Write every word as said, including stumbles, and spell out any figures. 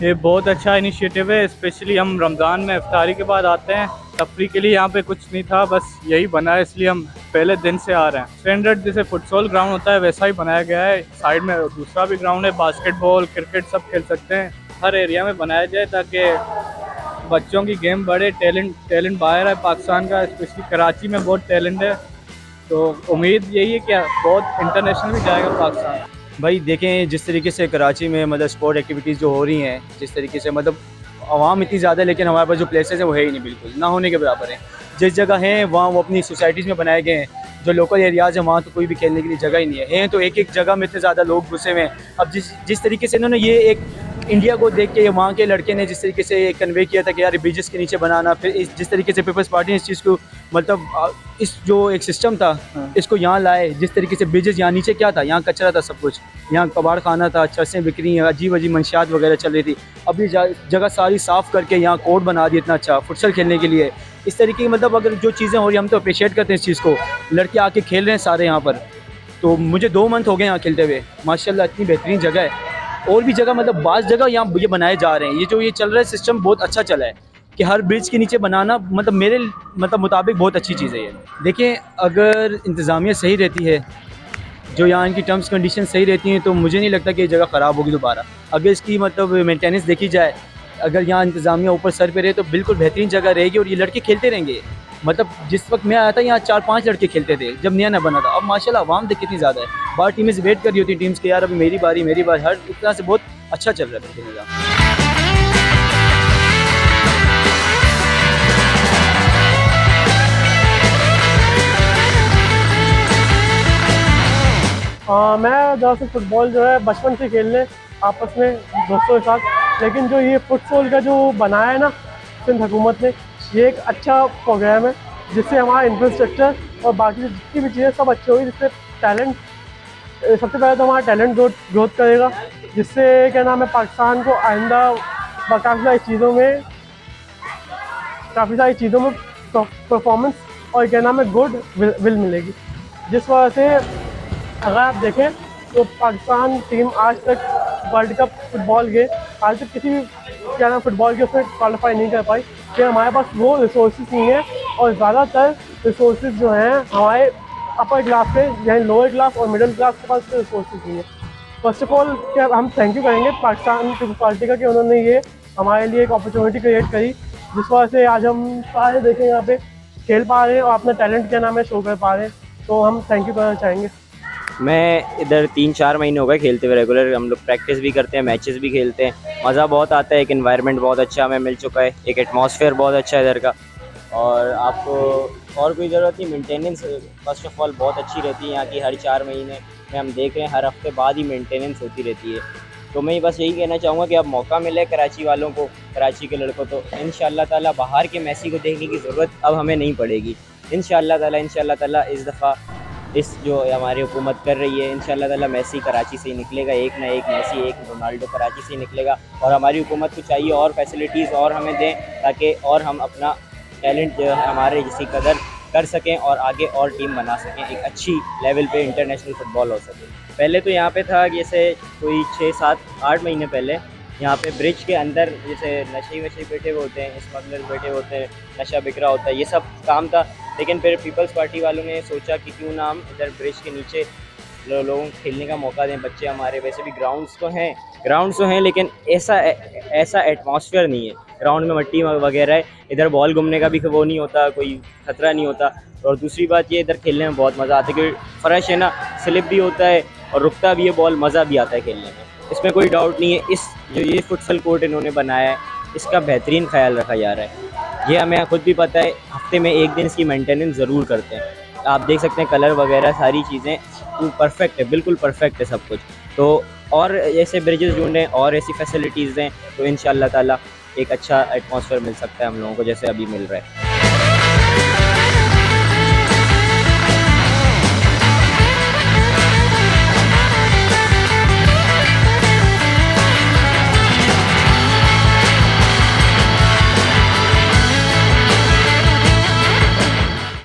ये बहुत अच्छा इनिशिएटिव है। स्पेशली हम रमज़ान में इफ्तारी के बाद आते हैं, तफरी के लिए यहाँ पे कुछ नहीं था, बस यही बना है, इसलिए हम पहले दिन से आ रहे हैं। स्टैंडर्ड जैसे फुटसॉल ग्राउंड होता है वैसा ही बनाया गया है। साइड में दूसरा भी ग्राउंड है, बास्केटबॉल क्रिकेट सब खेल सकते हैं। हर एरिया में बनाया जाए ताकि बच्चों की गेम बढ़े। टैलेंट टैलेंट बाहर है पाकिस्तान का, स्पेशली कराची में बहुत टैलेंट है, तो उम्मीद यही है कि बहुत इंटरनेशनल भी जाएगा पाकिस्तान। भाई देखें, जिस तरीके से कराची में मतलब स्पोर्ट एक्टिविटीज़ जो हो रही हैं, जिस तरीके से मतलब आवाम इतनी ज़्यादा है, लेकिन हमारे पास जो प्लेसेस हैं वो है ही नहीं, बिल्कुल ना होने के बराबर हैं। जिस जगह हैं वहाँ वो अपनी सोसाइटीज़ में बनाए गए हैं। जो लोकल एरियाज़ हैं वहाँ तो कोई भी खेलने के लिए जगह ही नहीं है, हैं तो एक एक जगह में इतने ज़्यादा लोग घुसे हुए हैं। अब जिस जिस तरीके से इन्होंने ये एक इंडिया को देख के वहाँ के लड़के ने जिस तरीके से कन्वे किया था कि यार ब्रिजेस के नीचे बनाना, फिर इस जिस तरीके से पीपल्स पार्टी ने इस चीज़ को मतलब इस जो एक सिस्टम था इसको यहाँ लाए। जिस तरीके से ब्रिजेस, यहाँ नीचे क्या था, यहाँ कचरा था सब कुछ, यहाँ कबाड़ खाना था, चरसें बिक्री, अजीब अजीब मंशियात वगैरह चल रही थी। अब ये जगह सारी साफ़ करके यहाँ कोर्ट बना दिया इतना अच्छा फुटसल खेलने के लिए। इस तरीके की मतलब अगर जो चीज़ें हो रही हम तो अप्रिशिएट करते हैं इस चीज़ को। लड़के आके खेल रहे हैं सारे यहाँ पर, तो मुझे दो मंथ हो गए यहाँ खेलते हुए, माशाल्लाह इतनी बेहतरीन जगह है। और भी जगह मतलब बाज़ जगह यहाँ ये बनाए जा रहे हैं। ये जो ये चल रहा है सिस्टम बहुत अच्छा चला है कि हर ब्रिज के नीचे बनाना, मतलब मेरे मतलब मुताबिक बहुत अच्छी चीज़ है ये। देखिए, अगर इंतज़ामिया सही रहती है, जो यहाँ इनकी टर्म्स कंडीशन सही रहती हैं, तो मुझे नहीं लगता कि ये जगह ख़राब होगी दोबारा। अगर इसकी मतलब मेंटेनेंस देखी जाए, अगर यहाँ इंतज़ामिया ऊपर सर पे रहे तो बिल्कुल बेहतरीन जगह रहेगी और ये लड़के खेलते रहेंगे। मतलब जिस वक्त मैं आया था यहाँ चार पांच लड़के खेलते थे जब नया नया बना था। अब माशाल्लाह आवाम देख कितनी ज़्यादा है, बाहर टीमें वेट कर रही होती टीम्स के, यार अभी मेरी बारी मेरी बारी, हर एक तरह से बहुत अच्छा चल रहा है खेलने का। हाँ, मैं दरअसल फ़ुटबॉल जो है बचपन से खेलने आपस में दोस्तों के साथ, लेकिन जो ये फुटसॉल का जो बनाया है ना सिंध हुकूमत ने, ये एक अच्छा प्रोग्राम है जिससे हमारा इंफ्रास्ट्रक्चर और बाकी जितनी भी चीज़ें सब अच्छी होगी। जिससे टैलेंट, सबसे पहले तो हमारा टैलेंट ग्रोथ ग्रोथ करेगा, जिससे क्या नाम है पाकिस्तान को आइंदा काफ़ी सारी चीज़ों में काफ़ी सारी चीज़ों में परफॉर्मेंस और क्या नाम है गुड विल, विल मिलेगी। जिस वजह से अगर आप देखें तो पाकिस्तान टीम आज तक वर्ल्ड कप फुटबॉल के आज तक किसी भी क्या नाम फुटबॉल के उसमें क्वालिफाई नहीं कर पाई, कि हमारे पास वो रिसोर्सेज नहीं है। और ज़्यादातर रिसोर्सेज जो हैं हमारे अपर क्लास के, यानी लोअर क्लास और मिडिल क्लास के पास रिसोर्सेज नहीं है। फर्स्ट ऑफ ऑल क्या हम थैंक यू करेंगे पाकिस्तान पीपल्स पार्टी का कि उन्होंने ये हमारे लिए एक अपॉर्चुनिटी क्रिएट करी, जिस वजह से आज हम सारे देखें यहाँ पे खेल पा रहे हैं और अपना टैलेंट क्या नाम है शो कर पा रहे हैं, तो हम थैंक यू करना चाहेंगे। मैं इधर तीन चार महीने हो गए खेलते हुए रेगुलर। हम लोग प्रैक्टिस भी करते हैं, मैचेस भी खेलते हैं, मज़ा बहुत आता है। एक एनवायरनमेंट बहुत अच्छा हमें मिल चुका है, एक एटमॉस्फेयर बहुत अच्छा है इधर का, और आपको और कोई ज़रूरत नहीं। मेंटेनेंस फर्स्ट ऑफ ऑल बहुत अच्छी रहती है यहाँ की। हर चार महीने में हम देख रहे हैं हर हफ्ते बाद ही मेंटेनेंस होती रहती है। तो मैं बस यही कहना चाहूँगा कि अब मौका मिले कराची वालों को, कराची के लड़कों, तो इंशाअल्लाह ताला बाहर के मैसी को देखने की ज़रूरत अब हमें नहीं पड़ेगी। इंशाअल्लाह ताला इंशाअल्लाह ताला इस दफ़ा इस जो हमारी हुकूमत कर रही है, इंशाअल्लाह ताला मैसी कराची से ही निकलेगा, एक ना एक मैसी, एक रोनाल्डो कराची से ही निकलेगा। और हमारी हुकूमत को चाहिए और फैसिलिटीज़ और हमें दें, ताकि और हम अपना टैलेंट जो है हमारे जिसकी कदर कर सकें और आगे और टीम बना सकें, एक अच्छी लेवल पे इंटरनेशनल फ़ुटबॉल हो सके। पहले तो यहाँ पे था जैसे कोई छः सात आठ महीने पहले यहाँ पे ब्रिज के अंदर जैसे नशे वशे बैठे हुए होते हैं, स्मगलर बैठे होते हैं, नशा बिक रहा होता है, ये सब काम था। लेकिन फिर पीपल्स पार्टी वालों ने सोचा कि क्यों ना हम इधर ब्रिज के नीचे लो, लोगों को खेलने का मौका दें। बच्चे हमारे वैसे भी ग्राउंड्स तो हैं ग्राउंड्स तो हैं लेकिन ऐसा ऐसा एटमॉस्फेयर नहीं है। ग्राउंड में मट्टी वगैरह है, इधर बॉल घूमने का भी वो नहीं होता, कोई खतरा नहीं होता। और दूसरी बात ये, इधर खेलने में बहुत मज़ा आता है क्योंकि फ्रेश है ना, स्लिप भी होता है और रुकता भी है बॉल, मज़ा भी आता है खेलने में, इसमें कोई डाउट नहीं है। इस जो ये फुटसल कोर्ट इन्होंने बनाया है इसका बेहतरीन ख्याल रखा जा रहा है। ये हमें खुद भी पता है, हफ्ते में एक दिन इसकी मेंटेनेंस ज़रूर करते हैं। आप देख सकते हैं कलर वगैरह सारी चीज़ें परफेक्ट है, बिल्कुल परफेक्ट है सब कुछ। तो और ऐसे ब्रिजेस ढूंढें और ऐसी फैसिलिटीज़ दें तो इंशाअल्लाह ताला एक अच्छा एटमॉस्फेयर मिल सकता है हम लोगों को, जैसे अभी मिल रहा है।